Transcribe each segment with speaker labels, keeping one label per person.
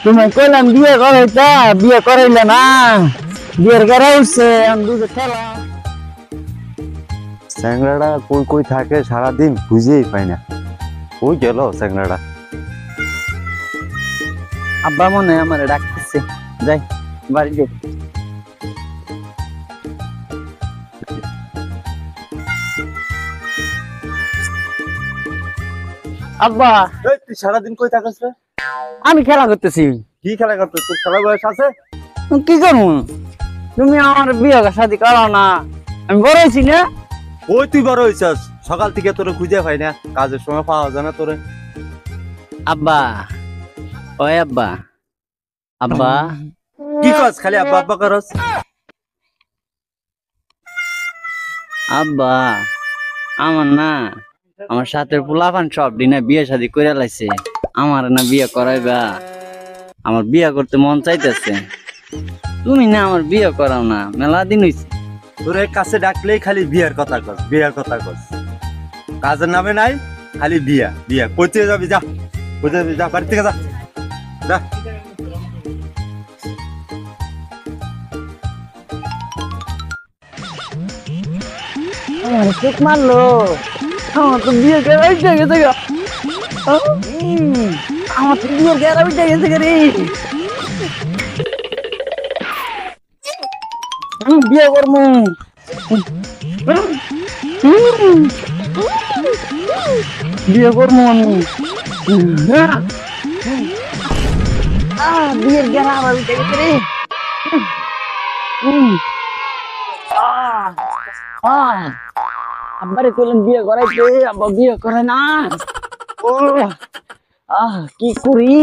Speaker 1: তুমি কইলাম বিয়ে করাইতা, বিয়ে করাইলে না, বিয়ের গেরা উঠছে দুধে খেলা।
Speaker 2: স্যাংরাটা কই কই থাকে সারাদিন খুঁজেই পাই না। কই গেল স্যাংরাটা?
Speaker 1: আব্বা মনে হয় আমার ডাকতেছে, যাই বাড়ি যাই। আব্বা
Speaker 2: তুই সারাদিন কই থাকিস রে?
Speaker 1: আমি খেলা করতেছি।
Speaker 2: কি খেলা করছিস? তোর খেলা বয়স আছে?
Speaker 1: কি করবো? তুমি আমার বিয়ে শাদী করাও না, আমি বড় হয়েছি না।
Speaker 2: ওই তুই বড় হইছস, সকাল থেকে তোরে খুঁজে পাই না, কাজের সময় পাওয়া যায় না তোরে।
Speaker 1: আব্বা, ওই আব্বা, আব্বা
Speaker 2: কি করছ? খালি আব্বা আব্বা করস?
Speaker 1: আব্বা আমার না, আমার সাথে পোলাপান সব দিনে বিয়ে শাদী করে লাইছে, আমার না বিয়ে করাইবা? আমার বিয়ে করতে মন চাইতেছে, তুমি না আমার বিয়ে করাও না, মেলা দিন হইছে।
Speaker 2: তোরে কাছে ডাকলেই খালি বিয়ার কথা কস, বিয়ার কথা কস। কাজের নামে নাই, খালি বিয়া বিয়া। কইতে যাবি যা, কইতে যাবি যা, বাড়ি থেকে যা যা।
Speaker 1: আমার চোখ মারলো, আমার তো বিয়ে করা উঠে গেছে গা। আমার তো বিয়ে করা উঠে গেছে রে। বিয়ে করবো, বিয়ে করবো আমি। বিয়ের গেরা আবার উঠে গেছে রে। আব্বারে কইলাম বিয়ে করাইতে, আব্বা বিয়ে করে না। ও কি করি?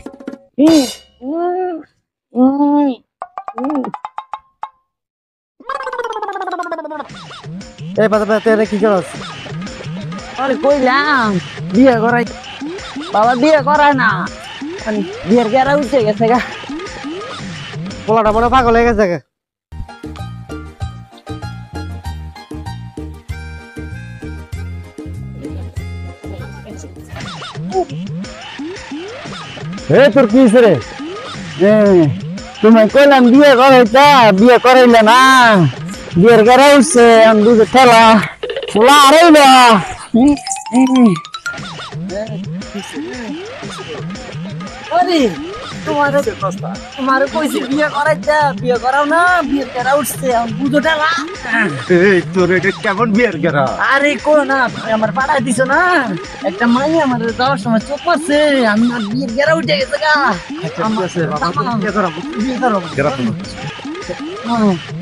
Speaker 2: এই বাবা তুই কি করস?
Speaker 1: আরে কইলাম বিয়ে করাই, বাবা বিয়ে করায় না, বিয়ের গেরা উঠে গেছে গা।
Speaker 2: পোলাটা বড় পাগল হয়ে গেছে।
Speaker 1: তোর কি রে? তুমি কইলাম বিয়ে করাইতা, বিয়ে করাইলে না, বিয়ের গেরা উঠছে দুধে খেলা ফুলা আড়াইল। তোমার কইছি বিয়ে করাইতা, বিয়ে করাও না, বিয়ের গেরা উঠছে দুধে ঠেলা।
Speaker 2: তোর এটা কেমন বিয়ের গেরা?
Speaker 1: আরে কো না, আমার পাড়ায় দিছ না, একটা মাই আমার যাওয়ার সময় চোখ মারছে, আমার বিয়ের গেরা উঠে গেছে গা।
Speaker 2: বিয়ে করাবো।
Speaker 1: বিয়ে করো।